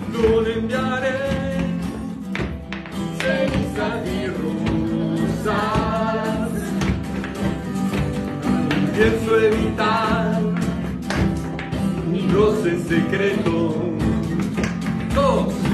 no le enviaré cenizas ni rosas. Pienso evitar un roce en secreto. Todos.